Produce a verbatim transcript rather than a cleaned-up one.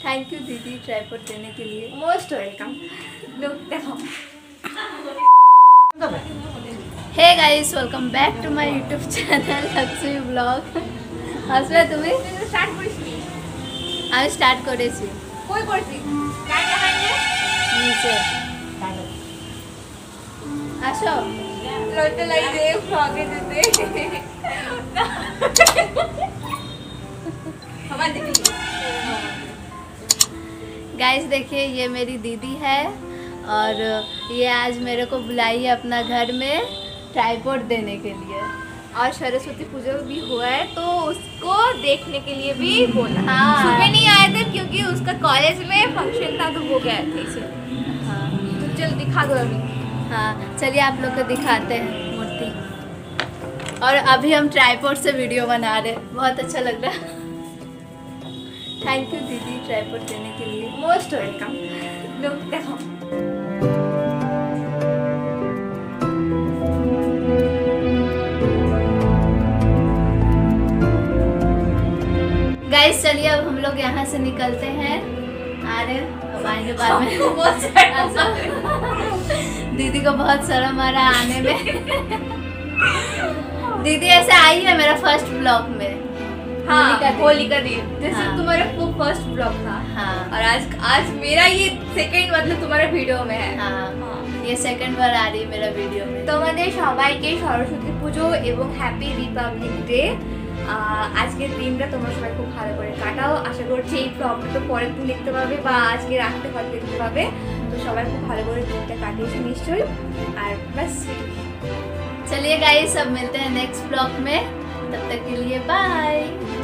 Thank you दीदी tripod देने के लिए। Most welcome. लुक देखो। Hey guys welcome back to my YouTube channel Lakshmi blog. আসলে তুমি স্টার্ট করিসনি? আমি স্টার্ট করেছি। কই করছিস? গান দেখাইলে নিচে আসো লজ্জা লাগে ফ্রগে দিতে। সবাই দেখি। गाइस देखिए ये मेरी दीदी है और ये आज मेरे को बुलाई है अपना घर में ट्राइपॉड देने के लिए। और सरस्वती पूजा भी हुआ है तो उसको देखने के लिए भी बोला। हाँ। सुबह नहीं आए थे क्योंकि उसका कॉलेज में फंक्शन था तो वो गए थे इसे। हाँ तो चल दिखा दो अभी। हाँ चलिए आप लोग को दिखाते हैं मूर्ति। और अभी हम ट्राइपॉड से वीडियो बना रहे हैं, बहुत अच्छा लग रहा है। थैंक यू दीदी ट्राइपॉड देने के लिए। Most welcome. लुक देखो। गाइस चलिए अब हम लोग यहाँ से निकलते हैं। आ रहे अब आएंगे बाद में। बहुत सारा दीदी को बहुत शर्म आ रहा है आने में। दीदी ऐसे आई है मेरा फर्स्ट ब्लॉग में। हाँ होली का दिन। होली का दिन जैसे हाँ। तुम्हारा वो फर्स्ट ब्लॉग था। हाँ और आज आज मेरा ये सेकंड मतलब तुम्हारा वीडियो में है। हाँ हाँ। ये सेकंड बार आ रही है मेरा वीडियो में। তোমাদের সবাইকে সরস্বতী পুজো এবং হ্যাপি রিপাবলিক ডে। আজকের দিনটা তোমরা সবাই খুব ভালো করে কাটাও। আশা করছি এই ব্লগটা তো পরের দিন দেখতে পাবে বা আজকে রাখতে হয়তো দেখতে পাবে। তো সবাই খুব ভালো করে দিনটা কাটিয়েছে নিশ্চয়ই। আর বাস चलिए गाइस अब मिलते हैं नेक्स्ट ब्लॉग में, तब तक के लिए बाय।